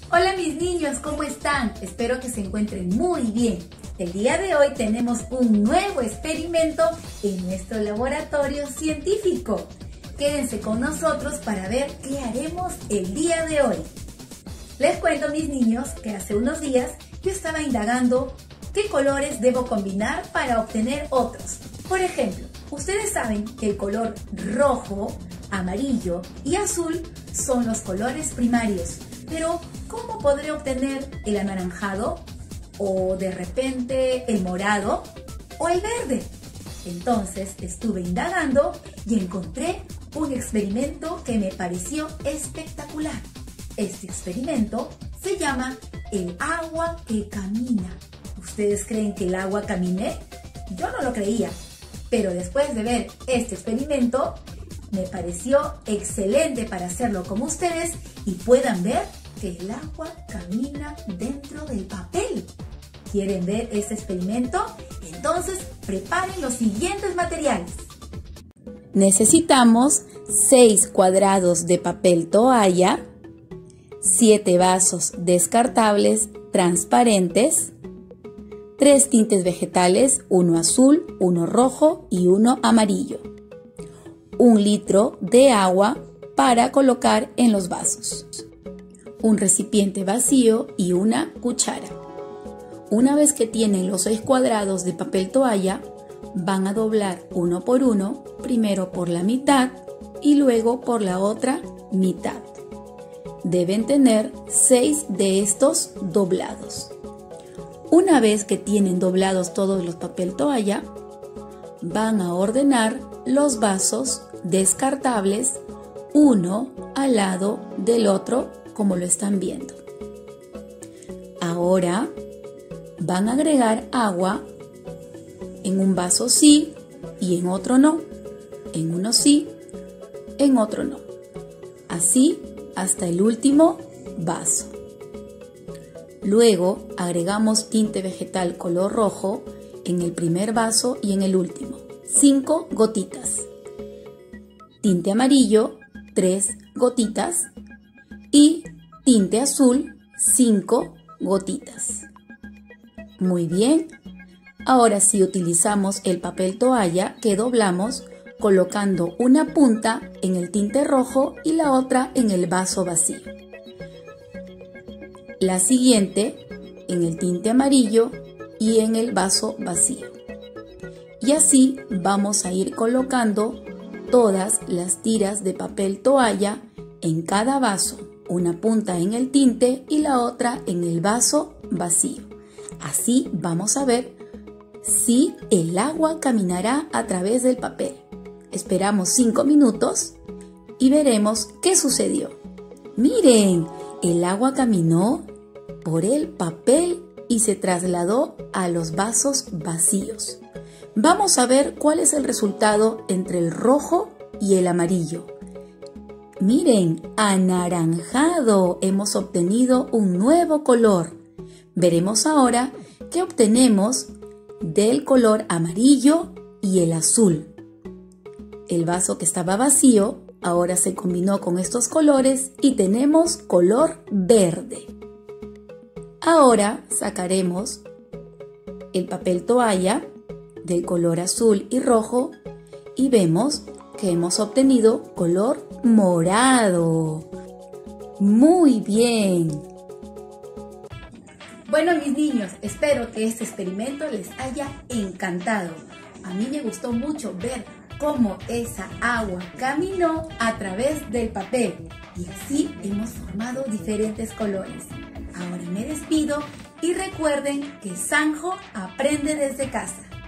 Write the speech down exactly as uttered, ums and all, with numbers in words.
Hola mis niños, ¿cómo están? Espero que se encuentren muy bien. El día de hoy tenemos un nuevo experimento en nuestro laboratorio científico. Quédense con nosotros para ver qué haremos el día de hoy. Les cuento, mis niños, que hace unos días yo estaba indagando qué colores debo combinar para obtener otros. Por ejemplo, ustedes saben que el color rojo, amarillo y azul son los colores primarios. Pero, ¿cómo podré obtener el anaranjado? ¿O de repente el morado? ¿O el verde? Entonces estuve indagando y encontré un experimento que me pareció espectacular. Este experimento se llama el agua que camina. ¿Ustedes creen que el agua camine? Yo no lo creía, pero después de ver este experimento me pareció excelente para hacerlo como ustedes y puedan ver que el agua camina dentro del papel. ¿Quieren ver este experimento? Entonces preparen los siguientes materiales. Necesitamos seis cuadrados de papel toalla, siete vasos descartables transparentes, tres tintes vegetales, uno azul, uno rojo y uno amarillo, un litro de agua para colocar en los vasos, un recipiente vacío y una cuchara. Una vez que tienen los seis cuadrados de papel toalla, van a doblar uno por uno, primero por la mitad y luego por la otra mitad. Deben tener seis de estos doblados. Una vez que tienen doblados todos los papel toalla, van a ordenar los vasos descartables uno al lado del otro, como lo están viendo. Ahora van a agregar agua en un vaso sí y en otro no, en uno sí, en otro no, así hasta el último vaso. Luego agregamos tinte vegetal color rojo en el primer vaso y en el último, cinco gotitas. Tinte amarillo, tres gotitas. Y tinte azul, cinco gotitas. Muy bien. Ahora sí utilizamos el papel toalla que doblamos colocando una punta en el tinte rojo y la otra en el vaso vacío. La siguiente en el tinte amarillo y en el vaso vacío. Y así vamos a ir colocando todas las tiras de papel toalla en cada vaso. Una punta en el tinte y la otra en el vaso vacío. Así vamos a ver si el agua caminará a través del papel. Esperamos cinco minutos y veremos qué sucedió. ¡Miren! El agua caminó por el papel y se trasladó a los vasos vacíos. Vamos a ver cuál es el resultado entre el rojo y el amarillo. Miren, anaranjado, hemos obtenido un nuevo color. Veremos ahora qué obtenemos del color amarillo y el azul. El vaso que estaba vacío ahora se combinó con estos colores y tenemos color verde. Ahora sacaremos el papel toalla del color azul y rojo y vemos que hemos obtenido color morado. Muy bien. Bueno, mis niños, espero que este experimento les haya encantado. A mí me gustó mucho ver cómo esa agua caminó a través del papel y así hemos formado diferentes colores. Ahora me despido y recuerden que Sanjo aprende desde casa.